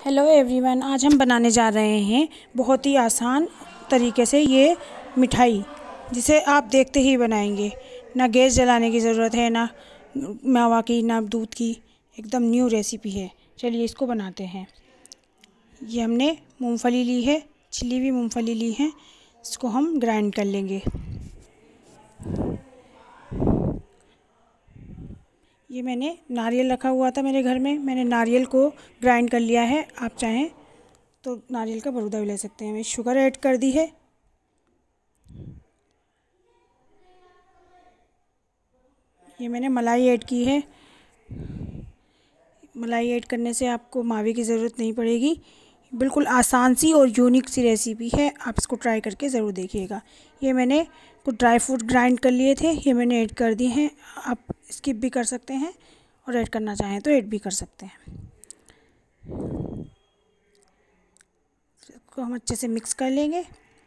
Hello everyone, आज हम बनाने जा रहे हैं बहुत ही आसान तरीके से ये मिठाई, जिसे आप देखते ही बनाएंगे। ना गैस जलाने की ज़रूरत है, ना मावा की, ना दूध की। एकदम न्यू रेसिपी है। चलिए इसको बनाते हैं। ये हमने मूंगफली ली है, छिली हुई मूंगफली ली है। इसको हम ग्राइंड कर लेंगे। ये मैंने नारियल रखा हुआ था मेरे घर में, मैंने नारियल को ग्राइंड कर लिया है। आप चाहें तो नारियल का बरूदा भी ले सकते हैं। मैं शुगर ऐड कर दी है। ये मैंने मलाई ऐड की है। मलाई ऐड करने से आपको मावे की ज़रूरत नहीं पड़ेगी। बिल्कुल आसान सी और यूनिक सी रेसिपी है, आप इसको ट्राई करके ज़रूर देखिएगा। ये मैंने कुछ ड्राई फ्रूट ग्राइंड कर लिए थे, ये मैंने ऐड कर दिए हैं। आप स्किप भी कर सकते हैं और ऐड करना चाहें तो ऐड भी कर सकते हैं। इसको हम अच्छे से मिक्स कर लेंगे।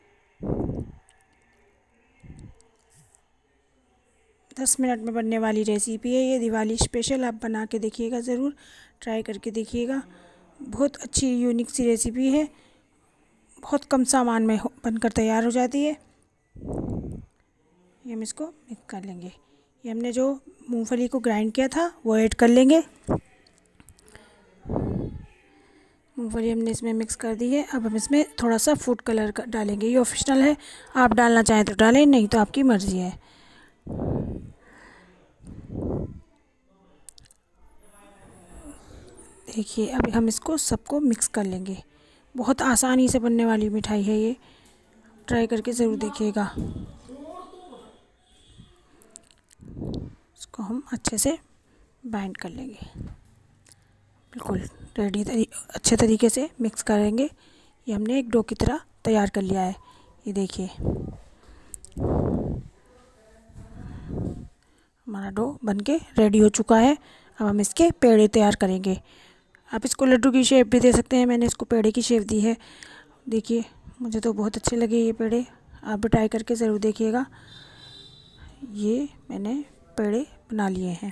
दस मिनट में बनने वाली रेसिपी है ये, दिवाली स्पेशल। आप बना के देखिएगा, ज़रूर ट्राई करके देखिएगा। बहुत अच्छी यूनिक सी रेसिपी है, बहुत कम सामान में बनकर तैयार हो जाती है। ये हम इसको मिक्स कर लेंगे। ये हमने जो मूंगफली को ग्राइंड किया था वो ऐड कर लेंगे। मूंगफली हमने इसमें मिक्स कर दी है। अब हम इसमें थोड़ा सा फूड कलर डालेंगे। ये ऑप्शनल है, आप डालना चाहें तो डालें, नहीं तो आपकी मर्ज़ी है। देखिए अभी हम इसको सबको मिक्स कर लेंगे। बहुत आसानी से बनने वाली मिठाई है ये, ट्राई करके ज़रूर देखिएगा। इसको हम अच्छे से बाइंड कर लेंगे। बिल्कुल अच्छे तरीके से मिक्स करेंगे। ये हमने एक डो की तरह तैयार कर लिया है। ये देखिए हमारा डो बनके रेडी हो चुका है। अब हम इसके पेड़े तैयार करेंगे। आप इसको लड्डू की शेप भी दे सकते हैं, मैंने इसको पेड़े की शेप दी है। देखिए मुझे तो बहुत अच्छे लगे ये पेड़े, आप भी ट्राई करके ज़रूर देखिएगा। ये मैंने पेड़े बना लिए हैं।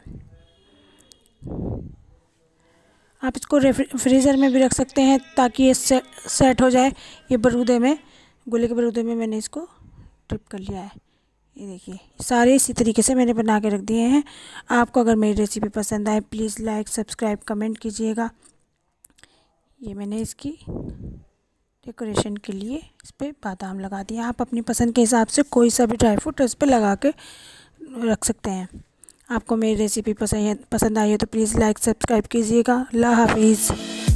आप इसको फ्रीज़र में भी रख सकते हैं ताकि ये सेट हो जाए। ये बरूदे में, गोले के बरूदे में मैंने इसको डिप कर लिया है। ये देखिए सारे इसी तरीके से मैंने बना के रख दिए हैं। आपको अगर मेरी रेसिपी पसंद आए प्लीज़ लाइक, सब्सक्राइब, कमेंट कीजिएगा। ये मैंने इसकी डेकोरेशन के लिए इस पर बादाम लगा दिए। आप अपनी पसंद के हिसाब से कोई सा भी ड्राई फ्रूट इस पर लगा के रख सकते हैं। आपको मेरी रेसिपी पसंद आई है तो प्लीज़ लाइक, सब्सक्राइब कीजिएगा। अल्लाह हाफिज़।